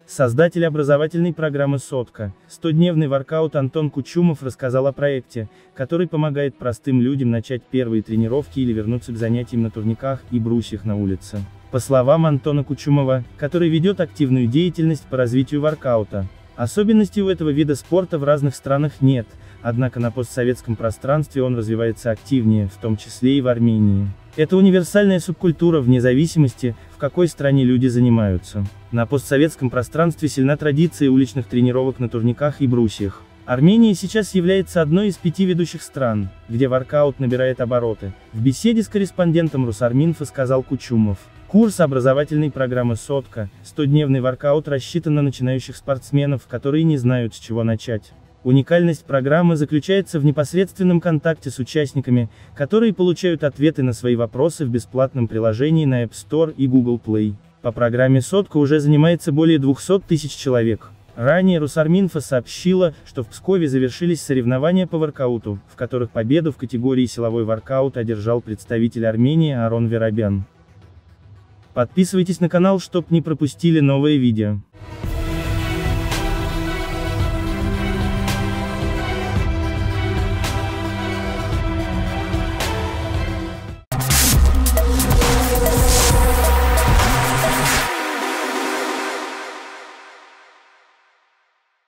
Создатель образовательной программы «Сотка», 100-дневный воркаут Антон Кучумов рассказал о проекте, который помогает простым людям начать первые тренировки или вернуться к занятиям на турниках и брусьях на улице. По словам Антона Кучумова, который ведет активную деятельность по развитию воркаута, особенностей у этого вида спорта в разных странах нет, однако на постсоветском пространстве он развивается активнее, в том числе и в Армении. Это универсальная субкультура вне зависимости, в какой стране люди занимаются. На постсоветском пространстве сильна традиция уличных тренировок на турниках и брусьях. Армения сейчас является одной из 5 ведущих стран, где воркаут набирает обороты. В беседе с корреспондентом Русарминфо сказал Кучумов. Курс образовательной программы «Сотка», 100-дневный воркаут рассчитан на начинающих спортсменов, которые не знают, с чего начать. Уникальность программы заключается в непосредственном контакте с участниками, которые получают ответы на свои вопросы в бесплатном приложении на App Store и Google Play. По программе «Сотка» уже занимается более 200 тысяч человек. Ранее Русарминфо сообщила, что в Пскове завершились соревнования по воркауту, в которых победу в категории силовой воркаут одержал представитель Армении Арон Веробян. Подписывайтесь на канал, чтобы не пропустили новые видео.